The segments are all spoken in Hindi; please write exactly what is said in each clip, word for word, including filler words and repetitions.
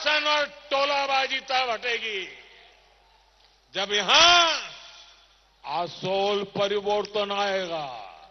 करप्शन और टोलाबाजी तब हटेगी जब यहां आसोल परिवर्तन आएगा,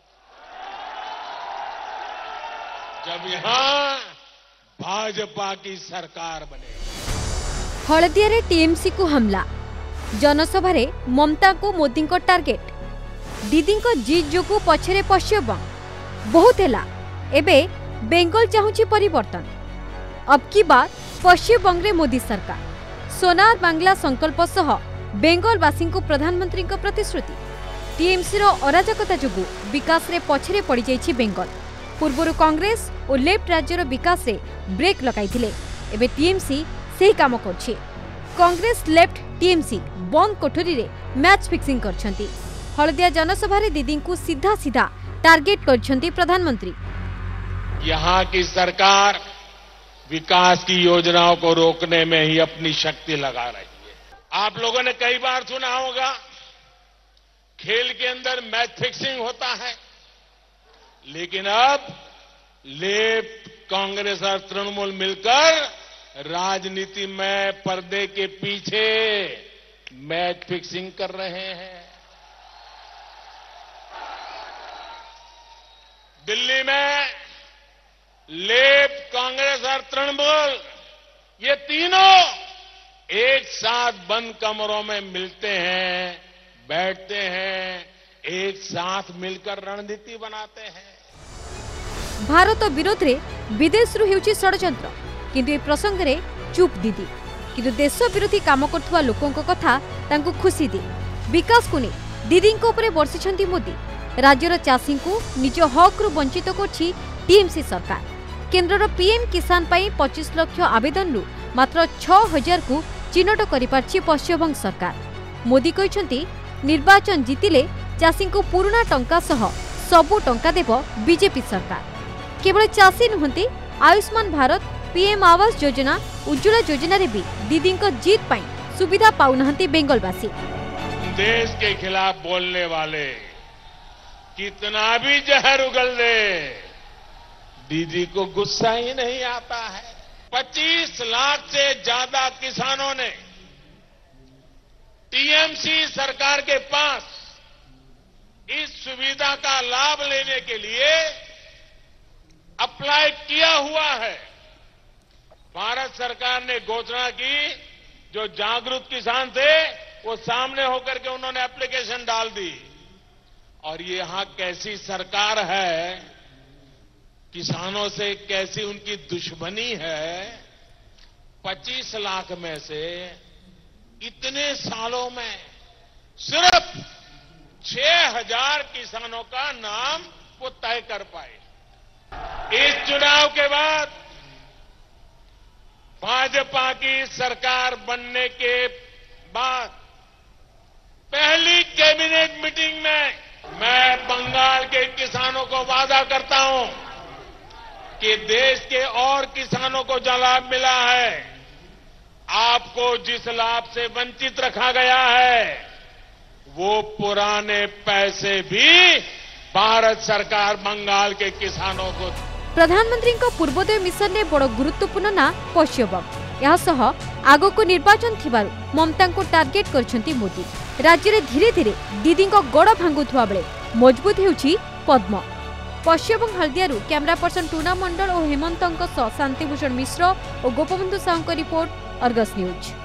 जब यहां भाजपा की सरकार बनेगी। हलदिया रे टीएमसी को हमला, जनसभा रे ममता को मोदी को टार्गेट, दीदी को जीत जोगु पछरे पश्चिमबंग बहुत हैला। एबे बेंगल चाहूची परिवर्तन, अब की बार पश्चिमबंग रे मोदी सरकार, सोनार बांग्ला संकल्प सह बेंगलवासी को प्रधानमंत्री को प्रतिश्रुति। टीएमसी रो अराजकता जोगु विकास रे पछरे पड़ी जाइछि बेंगल। पूर्वरु कांग्रेस और लेफ्ट राज्यर विकास रे ब्रेक लगाइथिले, एबे टीएमसी सेही काम करछि। कांग्रेस लेफ्ट टीएमसी बंद कोठरी रे मैच फिक्सिंग करछंती। हलदिया जनसभा रे दीदी को सीधा सीधा टार्गेट करछंती प्रधानमंत्री। यहां की सरकार विकास की योजनाओं को रोकने में ही अपनी शक्ति लगा रही है। आप लोगों ने कई बार सुना होगा, खेल के अंदर मैच फिक्सिंग होता है, लेकिन अब लेफ्ट, कांग्रेस और तृणमूल मिलकर राजनीति में पर्दे के पीछे मैच फिक्सिंग कर रहे हैं। दिल्ली में लेफ्ट, कांग्रेस और तृणमूल ये तीनों एक साथ बंद कमरों में मिलते हैं, बैठते हैं, एक साथ मिलकर रणनीति बनाते हैं। भारत विरोध रे विदेश रु हेउची षडयंत्र, किंतु ए प्रसंग रे चुप दीदी। किंतु देश विरोधी काम करथुवा लोकों को कथा तांको खुशी दे। विकास को ने दीदी को ऊपर बर्षिछंती मोदी। राज्यर चाषी को निज हक रु वंचित करछि टीएमसी सरकार। केंद्र पीएम किसान पाई पच्चीस लाख आवेदन रु मात्र छह हजार को चिन्हट करि पारछि पश्चिमबंग सरकार। मोदी कहछंती निर्वाचन जीतिले चाषी को पुराना टंका सह सबु टंका देव बीजेपी सरकार। केवल चाषी नुहंती, आयुष्मान भारत, पीएम आवास योजना, उज्ज्वला योजना रे भी दीदी को जीत पाई सुविधा पाउनहंती बेंगलवासी। देश के खिलाफ बोलने वाले कितना भी जहर उगल दे, दीदी को गुस्सा ही नहीं आता है। पच्चीस लाख से ज्यादा किसानों ने टीएमसी सरकार के पास इस सुविधा का लाभ लेने के लिए अप्लाई किया हुआ है। भारत सरकार ने घोषणा की, जो जागरूक किसान थे वो सामने होकर के उन्होंने एप्लीकेशन डाल दी। और ये यहां कैसी सरकार है, किसानों से कैसी उनकी दुश्मनी है। पच्चीस लाख में से इतने सालों में सिर्फ छह हजार किसानों का नाम वो तय कर पाए। इस चुनाव के बाद भाजपा की सरकार बनने के बाद पहली कैबिनेट मीटिंग में मैं बंगाल के किसानों को वादा करता हूं कि देश के और किसानों को जो लाभ मिला है, आपको जिस लाभ से वंचित रखा गया है, वो पुराने पैसे भी भारत सरकार बंगाल के किसानों को। प्रधानमंत्री को पूर्वोदय मिशन ने बड़ गुरुत्वपूर्ण ना पश्चिमबंग। यह सह आगो को निर्वाचन थिबारु ममता को टार्गेट करछंती मोदी। राज्य रे धीरे धीरे दीदी को गड़ भांगुथुवा बेले मजबूत हेउची पद्म। पश्चिमबंग हल्दियारू कैमरा पर्सन टूना मंडल और हेमंत शांतिभूषण मिश्र और Gopabandhu Sahu report, Argus news.